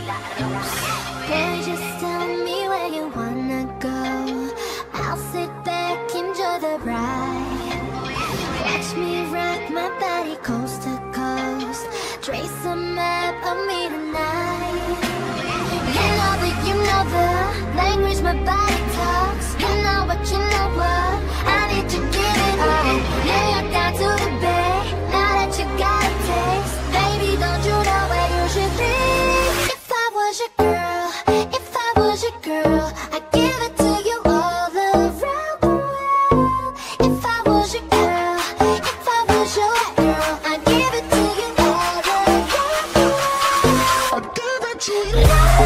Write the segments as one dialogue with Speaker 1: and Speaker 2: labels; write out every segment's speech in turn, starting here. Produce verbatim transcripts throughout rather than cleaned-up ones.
Speaker 1: Boy, just tell me where you wanna go. I'll sit back, enjoy the ride. Watch me rock my body coast to coast. Trace a map of me tonight. You know that you know the language my body talks. You know what, you know what, I need to give it all. Now you're down to the bay. Now that you got a taste, baby, don't you know where you should be? If I was your girl, if I was your girl, I'd give it to you all around the world. If I was your girl, if I was your girl, I'd give it to you all around the world. I'd give it to you.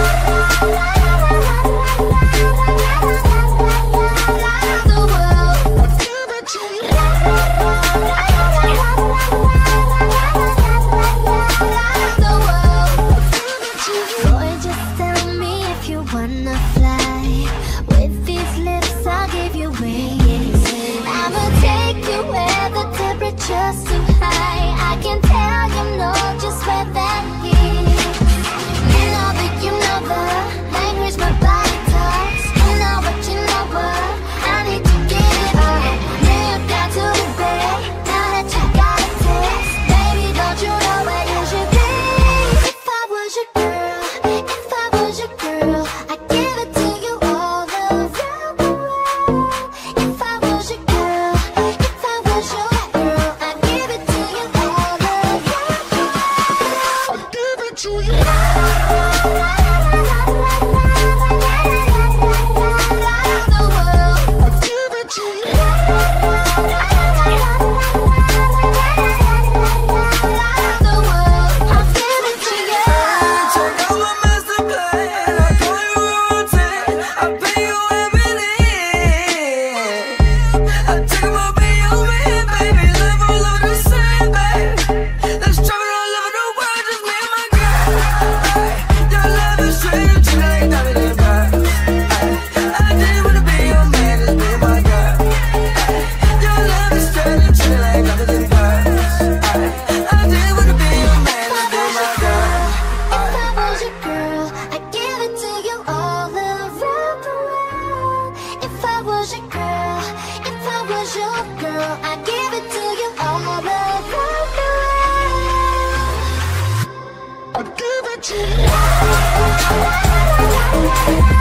Speaker 1: Wanna fly with these lips? I'll give you wings. I'ma take you where the temperature's too high. I can tell you know just where that is. You know that you know the language my body talks. You know what, you know what, I need to get it all. Now you're down to the bay. Now that you got a taste, baby, don't you know where you should be? If I was your girl, if I was your girl, girl, I give it to you all around the world. I give it to you.